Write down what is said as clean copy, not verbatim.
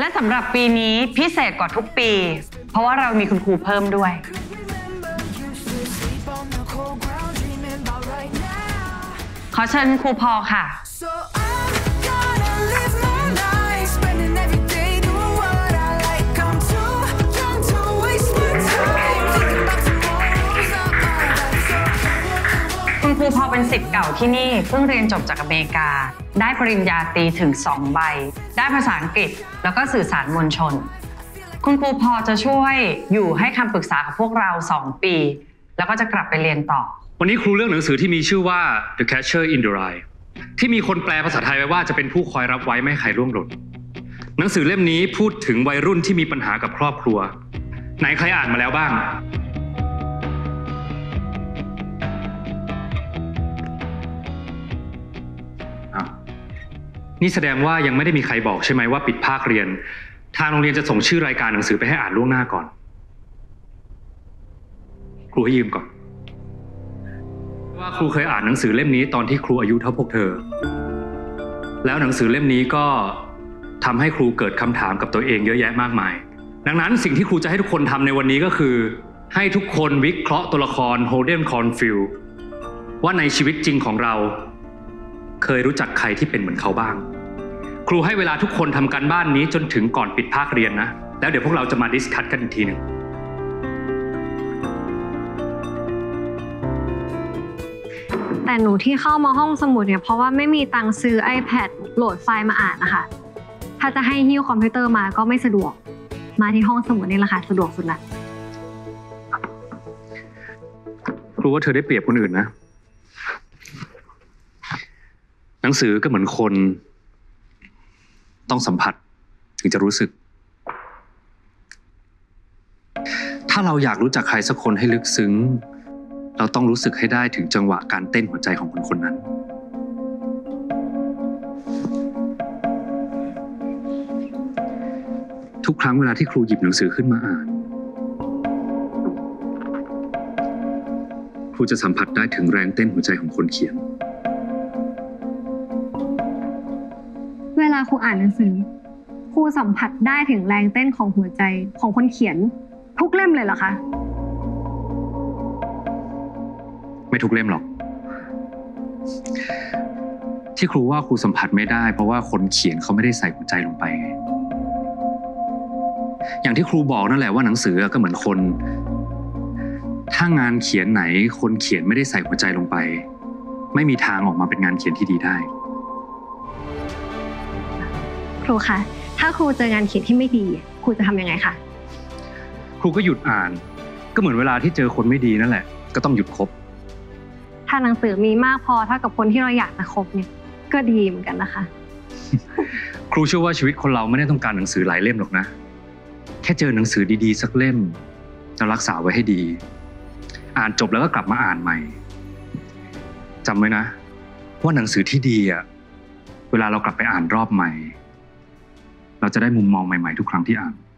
และสำหรับปีนี้พิเศษกว่าทุกปีเพราะว่าเรามีคุณครูเพิ่มด้วยขอเชิญครูพอค่ะคุณครูพอเป็นศิษย์เก่าที่นี่เพิ่งเรียนจบจากอเมริกาได้ปริญญาตรีถึง2 ใบได้ภาษาอังกฤษแล้วก็สื่อสารมวลชนคุณครูพอจะช่วยอยู่ให้คำปรึกษากับพวกเรา2 ปีแล้วก็จะกลับไปเรียนต่อวันนี้ครูเลือกหนังสือที่มีชื่อว่า The Catcher in the Rye ที่มีคนแปลภาษาไทยไว้ว่าจะเป็นผู้คอยรับไว้ไม่ให้ใครร่วงหล่นหนังสือเล่มนี้พูดถึงวัยรุ่นที่มีปัญหากับครอบครัวไหนใครอ่านมาแล้วบ้างนี่แสดงว่ายังไม่ได้มีใครบอกใช่ไหมว่าปิดภาคเรียนทางโรงเรียนจะส่งชื่อรายการหนังสือไปให้อ่านล่วงหน้าก่อนครูให้ยืมก่อนว่าครูเคยอ่านหนังสือเล่มนี้ตอนที่ครูอายุเท่าพวกเธอแล้วหนังสือเล่มนี้ก็ทำให้ครูเกิดคำถามกับตัวเองเยอะแยะมากมายดังนั้นสิ่งที่ครูจะให้ทุกคนทำในวันนี้ก็คือให้ทุกคนวิเคราะห์ตัวละครโฮเดนคอนฟิลว่าในชีวิตจริงของเราเคยรู้จักใครที่เป็นเหมือนเขาบ้างครูให้เวลาทุกคนทำการบ้านนี้จนถึงก่อนปิดภาคเรียนนะแล้วเดี๋ยวพวกเราจะมาดิสคัสกันอีกทีหนึ่งแต่หนูที่เข้ามาห้องสมุดเนี่ยเพราะว่าไม่มีตังค์ซื้อ iPad โหลดไฟล์มาอ่านนะคะถ้าจะให้หิ้วคอมพิวเตอร์มาก็ไม่สะดวกมาที่ห้องสมุดนี่แหละค่ะสะดวกสุดละครูว่าเธอได้เปรียบคนอื่นนะหนังสือก็เหมือนคนต้องสัมผัสถึงจะรู้สึกถ้าเราอยากรู้จักใครสักคนให้ลึกซึ้งเราต้องรู้สึกให้ได้ถึงจังหวะการเต้นหัวใจของคนคนนั้นทุกครั้งเวลาที่ครูหยิบหนังสือขึ้นมาอ่านครูจะสัมผัสได้ถึงแรงเต้นหัวใจของคนเขียนเวลาครูอ่านหนังสือครูสัมผัสได้ถึงแรงเต้นของหัวใจของคนเขียนทุกเล่มเลยเหรอคะไม่ทุกเล่มหรอกที่ครูว่าครูสัมผัสไม่ได้เพราะว่าคนเขียนเขาไม่ได้ใส่หัวใจลงไปไงอย่างที่ครูบอกนั่นแหละว่าหนังสือก็เหมือนคนถ้างานเขียนไหนคนเขียนไม่ได้ใส่หัวใจลงไปไม่มีทางออกมาเป็นงานเขียนที่ดีได้ครูคะถ้าครูเจองานเขียนที่ไม่ดีครูจะทำยังไงคะครูก็หยุดอ่านก็เหมือนเวลาที่เจอคนไม่ดีนั่นแหละก็ต้องหยุดคบถ้าหนังสือมีมากพอเท่ากับคนที่เราอยากจะคบเนี่ยก็ดีเหมือนกันนะคะครูเชื่อว่าชีวิตคนเราไม่ได้ต้องการหนังสือหลายเล่มหรอกนะแค่เจอหนังสือดีๆสักเล่มแล้วรักษาไว้ให้ดีอ่านจบแล้วก็กลับมาอ่านใหม่จำไว้นะว่าหนังสือที่ดีอ่ะเวลาเรากลับไปอ่านรอบใหม่เราจะได้มุมมองใหม่ๆทุกครั้งที่อ่าน